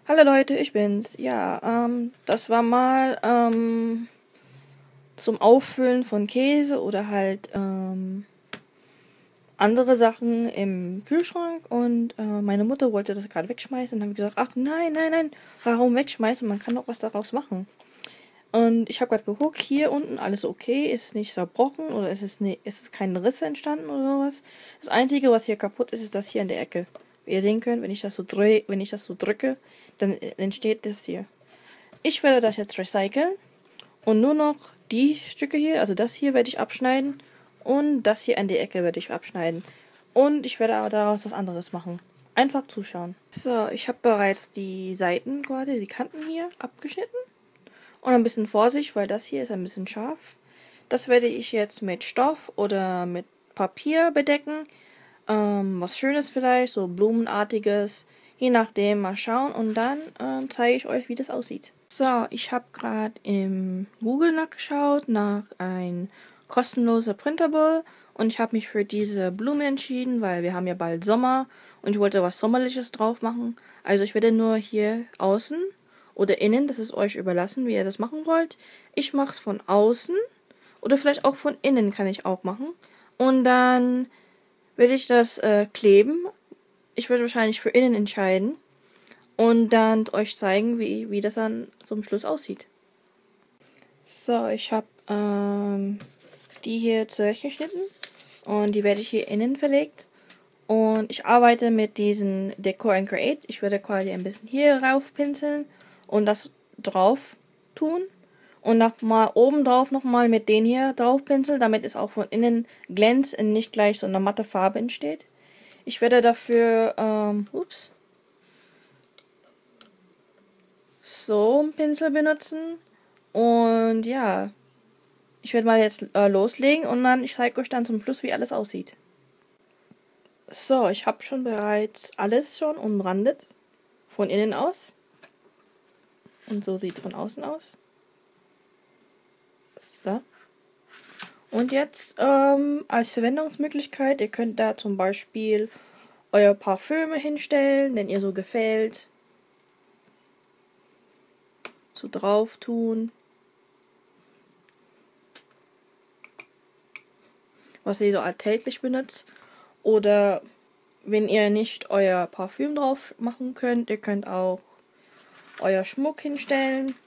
Hallo Leute, ich bin's. Ja, das war mal zum Auffüllen von Käse oder halt andere Sachen im Kühlschrank und meine Mutter wollte das gerade wegschmeißen und habe gesagt, ach nein, nein, nein, warum wegschmeißen? Man kann doch was daraus machen. Und ich habe gerade geguckt, hier unten alles okay, ist es nicht zerbrochen oder ist es keine Risse entstanden oder sowas. Das Einzige, was hier kaputt ist, ist das hier in der Ecke. Wie ihr sehen könnt, wenn ich das so drücke, dann entsteht das hier. Ich werde das jetzt recyceln und nur noch die Stücke hier, also das hier werde ich abschneiden und das hier an die Ecke werde ich abschneiden. Und ich werde aber daraus was anderes machen. Einfach zuschauen. So, ich habe bereits die Seiten quasi, die Kanten hier abgeschnitten. Und ein bisschen Vorsicht, weil das hier ist ein bisschen scharf. Das werde ich jetzt mit Stoff oder mit Papier bedecken. Was Schönes vielleicht, so Blumenartiges. Je nachdem, mal schauen. Und dann zeige ich euch, wie das aussieht. So, ich habe gerade im Google nachgeschaut nach ein kostenloser Printable. Und ich habe mich für diese Blumen entschieden, weil wir haben ja bald Sommer. Und ich wollte was Sommerliches drauf machen. Also ich werde nur hier außen oder innen, das ist euch überlassen, wie ihr das machen wollt. Ich mache es von außen oder vielleicht auch von innen kann ich auch machen. Und dann werde ich das kleben. Ich werde wahrscheinlich für innen entscheiden und dann euch zeigen, wie das dann zum Schluss aussieht. So, ich habe die hier zurechtgeschnitten und die werde ich hier innen verlegt. Und ich arbeite mit diesen Decor and Create. Ich werde quasi ein bisschen hier rauf pinseln und das drauf tun. Und nochmal oben drauf nochmal mit den hier drauf pinseln, damit es auch von innen glänzt und nicht gleich so eine matte Farbe entsteht. Ich werde dafür, so einen Pinsel benutzen. Und ja, ich werde mal jetzt loslegen und dann ich zeige euch dann zum Schluss, wie alles aussieht. So, ich habe schon bereits alles schon umrandet. Von innen aus. Und so sieht es von außen aus. So. Und jetzt als Verwendungsmöglichkeit, ihr könnt da zum Beispiel euer Parfüme hinstellen, den ihr so gefällt. So drauf tun. Was ihr so alltäglich benutzt. Oder wenn ihr nicht euer Parfüm drauf machen könnt, ihr könnt auch euer Schmuck hinstellen.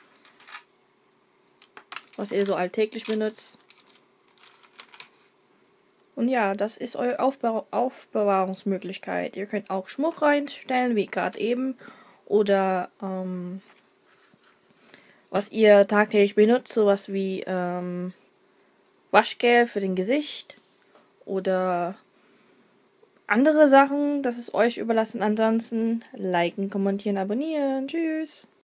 Was ihr so alltäglich benutzt. Und ja, das ist eure Aufbewahrungsmöglichkeit. Ihr könnt auch Schmuck reinstellen, wie gerade eben. Oder was ihr tagtäglich benutzt, sowas wie Waschgel für den Gesicht. Oder andere Sachen, das ist euch überlassen. Ansonsten liken, kommentieren, abonnieren. Tschüss.